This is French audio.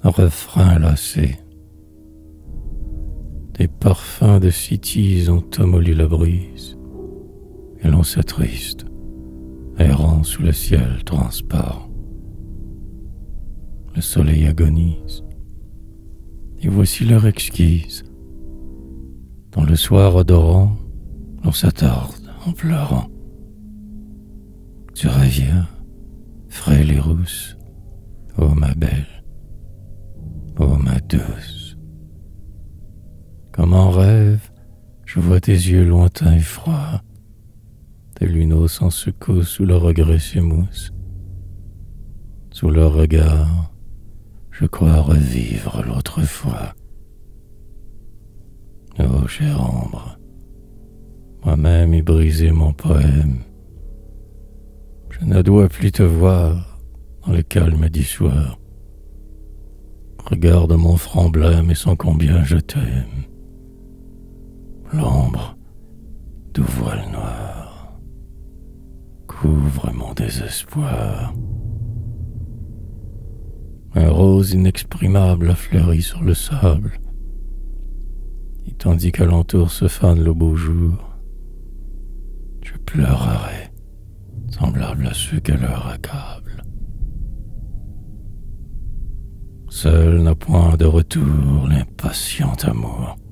un refrain lassé. Des parfums de cytise ont amolli la brise, et l'on s'attriste, errant sous le ciel transparent. Le soleil agonise, et voici l'heure exquise. Dans le soir odorant, l'on s'attarde en pleurant. Tu reviens, frêle et rousse, ô ma belle, ô ma douce. Comme en rêve, je vois tes yeux lointains et froids, tes luneaux sans secousse sous le regret s'émoussent. Sous leur regard, je crois revivre l'autre fois. Ô chère ombre, moi-même ai brisé mon poème. Je ne dois plus te voir dans le calme du soir. Regarde mon front blême et son combien je t'aime. L'ombre du voile noir couvre mon désespoir. Un rose inexprimable a fleuri sur le sable, et tandis qu'alentour se fane le beau jour, je pleurerai, semblable à ceux que l'heure accable. Seul n'a point de retour l'impatient amour.